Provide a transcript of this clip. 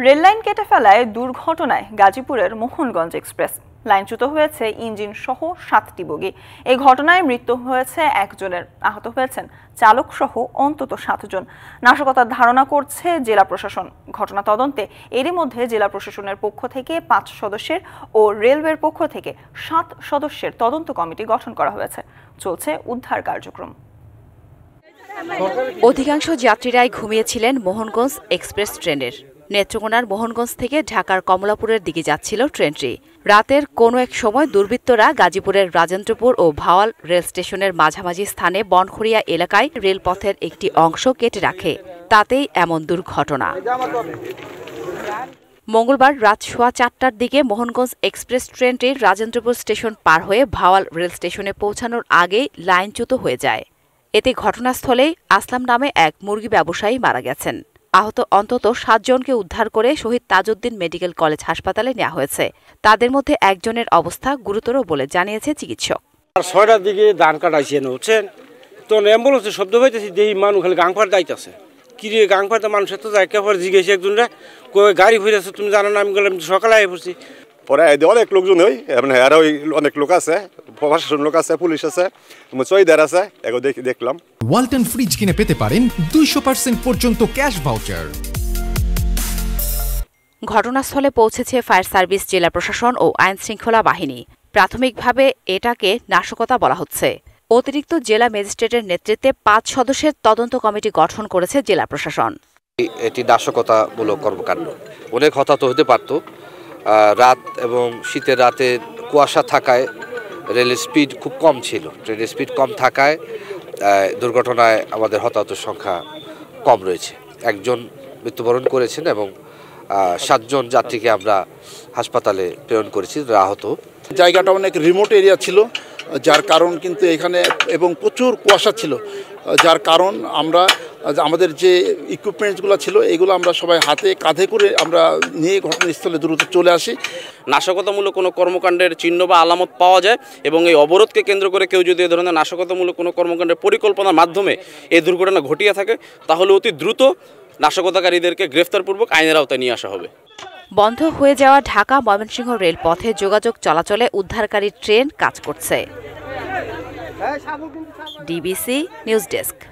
Rail line কেটে ফেলায় দুর্ঘটনায় গাজীপুরের মোহনগঞ্জ এক্সপ্রেস লাইনচ্যুত হয়েছে ইঞ্জিন সহ 7টি বগি। এই ঘটনায় মৃত্যু হয়েছে একজনের, আহত হয়েছেন চালক সহ অন্তত 7 জন। নাশকতার ধারণা করছে জেলা প্রশাসন। ঘটনা তদন্তে এরই মধ্যে জেলা প্রশাসনের পক্ষ থেকে 5 সদস্যের ও রেলওয়ের পক্ষ থেকে 7 সদস্যের তদন্ত কমিটি গঠন করা হয়েছে। চলছে উদ্ধার কার্যক্রম। অধিকাংশ যাত্রীরাই ঘুমিয়েছিলেন মোহনগঞ্জ এক্সপ্রেস ট্রেনের। নেত্রকোনার মোহনগঞ্জ থেকে ঢাকার কমলাপুরের দিকে যাচ্ছিল ট্রেনটি। রাতের কোনো এক সময় দুর্বৃত্তরা গাজীপুরের রাজেন্দ্রপুর ও ভাওয়াল রেল স্টেশনের মাঝামাঝি স্থানে বনখড়িয়া এলাকায় রেলপথের একটি অংশ কেটে রাখে। তাতেই এমন দুর্ঘটনা। মঙ্গলবার রাত 4:15টার দিকে মোহনগঞ্জ এক্সপ্রেস ট্রেনটি রাজেন্দ্রপুর স্টেশন পার হয়ে ভাওয়াল রেল স্টেশনে পৌঁছানোর আগেই লাইনচ্যুত হয়ে যায়। এতে ঘটনাস্থলেই আসলাম নামে এক মুরগি ব্যবসায়ী মারা গেছেন। আহত অন্তত 7 জনকে উদ্ধার করে শহীদ তাজউদ্দিন মেডিকেল কলেজ হাসপাতালে নেওয়া হয়েছে। তাদের মধ্যে একজনের অবস্থা গুরুতর বলে জানিয়েছে চিকিৎসক। 6টার দিকে ধান কাটাইছে বুঝছেন, তো অ্যাম্বুলেন্সে শব্দ হইতেছে, যেই মানুষ খালি গাংফার যাইতেছে। কি রে গাংফারতে মানুষের তো যাই কেপর জিজ্ঞেস একজনরা গাড়ি ফিরেছে, তুমি জানো না? আমি বললাম সকালে আই পড়ছি। পরে অনেক লোকজন ওই আর ওই অনেক লোক আছে, প্রশাসন লোক আছে, পুলিশ আছে, চৌকিদার আছে, এগো দেখলাম। ওয়ালটন ফ্রিজ কিনে পেতে পারেন 200% পর্যন্ত ক্যাশ ভাউচার। ঘটনাস্থলে পৌঁছেছে ফায়ার সার্ভিস, জেলা প্রশাসন ও আইন শৃঙ্খলা বাহিনী। প্রাথমিকভাবে এটাকে নাশকতা বলা হচ্ছে। অতিরিক্ত জেলা ম্যাজিস্ট্রেটের নেতৃত্বে 5 সদস্যের তদন্ত কমিটি গঠন করেছে জেলা প্রশাসন। এটি নাশকতামূলক কর্মকাণ্ড। অনেক হতাহত হতে পারত। রাত এবং শীতের রাতে কুয়াশা থাকায় রেলের স্পিড খুব কম ছিল। ট্রেনের স্পিড কম থাকায় দুর্ঘটনায় আমাদের হতাহতের সংখ্যা কম রয়েছে। একজন মৃত্যুবরণ করেছেন এবং 7 জন যাত্রীকে আমরা হাসপাতালে প্রেরণ করেছি, আহত। জায়গাটা অনেক রিমোট এরিয়া ছিল, যার কারণ কিন্তু এখানে এবং প্রচুর কুয়াশা ছিল, যার কারণ আমরা আমাদের যে ইকুইপমেন্টসগুলো ছিল এগুলো আমরা সবাই হাতে কাঁধে করে আমরা নিয়ে ঘটনাস্থলে দ্রুত চলে আসি। নাশকতামূলক কোনো কর্মকাণ্ডের চিহ্ন বা আলামত পাওয়া যায় এবং এই অবরোধকে কেন্দ্র করে কেউ যদি এ ধরনের নাশকতামূলক কোনো কর্মকাণ্ডের পরিকল্পনার মাধ্যমে এই দুর্ঘটনা ঘটিয়ে থাকে, তাহলে অতি দ্রুত নাশকতাকারীদেরকে গ্রেফতারপূর্বক আইনের আওতায় নিয়ে আসা হবে। বন্ধ হয়ে যাওয়া ঢাকা ময়মনসিংহ রেলপথে যোগাযোগ চলাচলে উদ্ধারকারী ট্রেন কাজ করছে। DBC news desk.